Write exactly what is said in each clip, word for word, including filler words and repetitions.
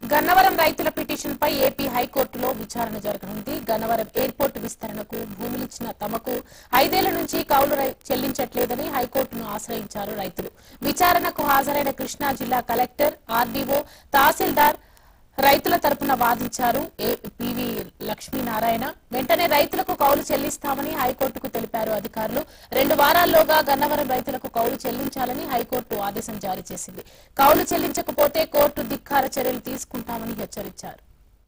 గన్నవరం రైతుల పిటిషన్ పై ఏపీ హైకోర్టులో విచారణ జరగనుంది. గన్నవరం ఎయిర్పోర్టు విస్తరణకు భూములిచ్చిన తమకు ఐదేళ్ల నుంచి కౌలు చెల్లించట్లేదని హైకోర్టును ఆశ్రయించారు రైతులు. విచారణకు హాజరైన కృష్ణా జిల్లా కలెక్టర్, ఆర్డీఓ, తహసీల్దార్ రైతుల తరపున వాదించారు. పివి లక్ష్మీనారాయణ వెంటనే రైతులకు కౌలు చెల్లిస్తామని హైకోర్టుకు తెలిపారు. అధికారులు రెండు వారాల్లోగా గన్నవరం రైతులకు కౌలు చెల్లించాలని హైకోర్టు ఆదేశం జారీ చేసింది. కౌలు చెల్లించకపోతే కోర్టు ధిక్కార చర్యలు తీసుకుంటామని హెచ్చరించారు.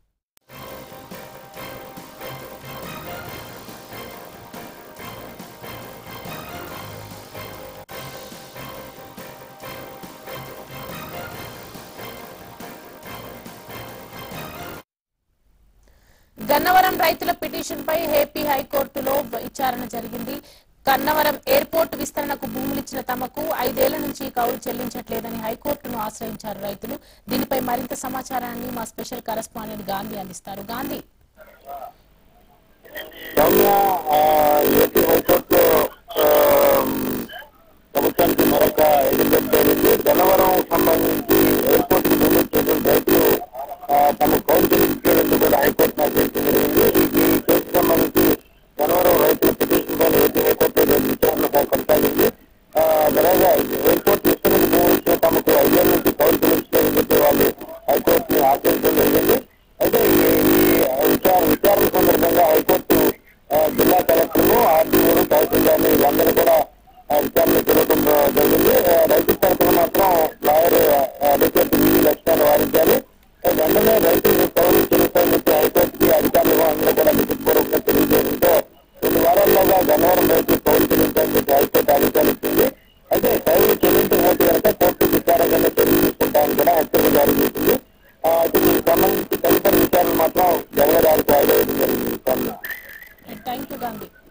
గన్నవరం రైతుల పిటిషన్ పై ఏపీ హైకోర్టులో విచారణ జరిగింది. గన్నవరం ఎయిర్పోర్టు విస్తరణకు భూములిచ్చిన తమకు ఐదేళ్ల నుంచి కౌలు చెల్లించట్లేదని హైకోర్టును ఆశ్రయించారు రైతులు. దీనిపై మరింత సమాచారాన్ని మా స్పెషల్ కరెస్పాండెంట్ గాంధీ అందిస్తారు. గాంధీ, ప్రభుత్వానికి మరొక గన్నవరం సంబంధించి ఎయిర్పోర్ట్ రైతులు తమ కౌలు చెల్లించేందుకు కూడా హైకోర్టు ఆదేశించడం జరిగింది. ఈ కేసు సంబంధించి గన్నవరం రైతుల పిటిషన్ పైన ఏపీ హైకోర్టు విచారణ కొనసాగింది. అలాగే ఎయిర్పోర్ట్ విస్తరణకు భూములు తమకు ఐదేళ్ల నుంచి కౌలు చెల్లించలేదని చెప్పి వాళ్ళు హైకోర్టుని ఆశ్రయించడం జరిగింది. అయితే ఈ విచారణ విచారణ సందర్భంగా హైకోర్టు జిల్లా కలెక్టర్లు, ఆర్డీఓలు, తహసీల్దార్లు వీళ్ళందరూ కూడా విచారణ జరగడం జరిగింది. రైతుల తరఫున మాత్రం లాయర్ అడ్వకేట్ పివి లక్ష్మీనారాయణ వాదించారు. వెంటనే రైతులు కౌలు చెల్లిస్తామని చెప్పి హైకోర్టుకి అధికారులు అందరూ కూడా లిఖితపూర్వకంగా తెలియజేయడంతో రెండు వారాల్లోగా గన్నవరం రైతులు కౌలు చెల్లించాలని చెప్పి హైకోర్టు ఆదేశాలు ఇచ్చింది. అయితే కౌలు చెల్లించకపోతే కనుక కోర్టు విచారణగా చర్యలు తీసుకుంటామని కూడా హెచ్చరిక జారీ చేసింది. అయితే దీనికి సంబంధించి తదుపరి విచారణ మాత్రం జనవరి ఆరుకు వాయిదా వేయడం జరిగింది. Thank you Gandhi.